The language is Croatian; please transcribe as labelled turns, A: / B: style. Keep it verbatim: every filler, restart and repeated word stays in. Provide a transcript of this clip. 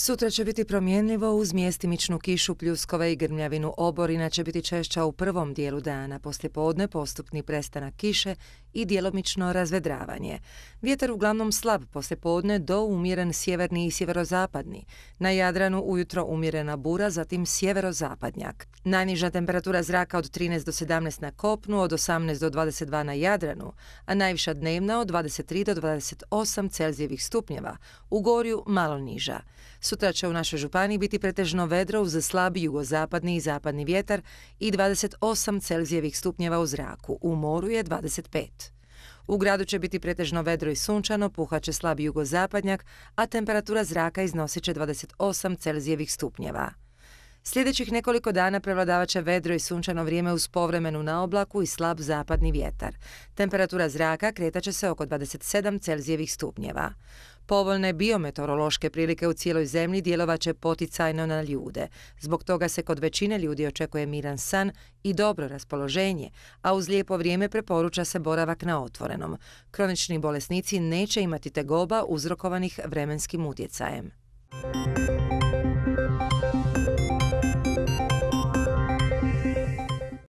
A: Sutra će biti promjenljivo uz mjestimičnu kišu, pljuskove i grmljavinu. Oborina će biti češća u prvom dijelu dana, poslijepodne postupni prestanak kiše i djelomično razvedravanje. Vjetar uglavnom slab poslijepodne do umjeren sjeverni i sjeverozapadni. Na Jadranu ujutro umjerena bura, zatim sjeverozapadnjak. Najniža temperatura zraka od trinaest do sedamnaest na kopnu, od osamnaest do dvadeset dva na Jadranu, a najviša dnevna od dvadeset tri do dvadeset osam Celzijevih stupnjeva, u Gorju malo niža. Sutra će u našoj županiji biti pretežno vedro uz slab jugozapadni i zapadni vjetar i dvadeset osam Celzijevih stupnjeva u zraku, u moru je dvadeset pet. U gradu će biti pretežno vedro i sunčano, puhat će slab jugozapadnjak, a temperatura zraka iznosit će dvadeset osam Celzijevih stupnjeva. Sljedećih nekoliko dana prevladavat će vedro i sunčano vrijeme uz povremenu naoblaku i slab zapadni vjetar. Temperatura zraka kretat će se oko dvadeset sedam Celzijevih stupnjeva. Povoljne biometeorološke prilike u cijeloj zemlji djelovat će poticajno na ljude. Zbog toga se kod većine ljudi očekuje miran san i dobro raspoloženje, a uz lijepo vrijeme preporuča se boravak na otvorenom. Kronični bolesnici neće imati tegoba uzrokovanih vremenskim utjecajem.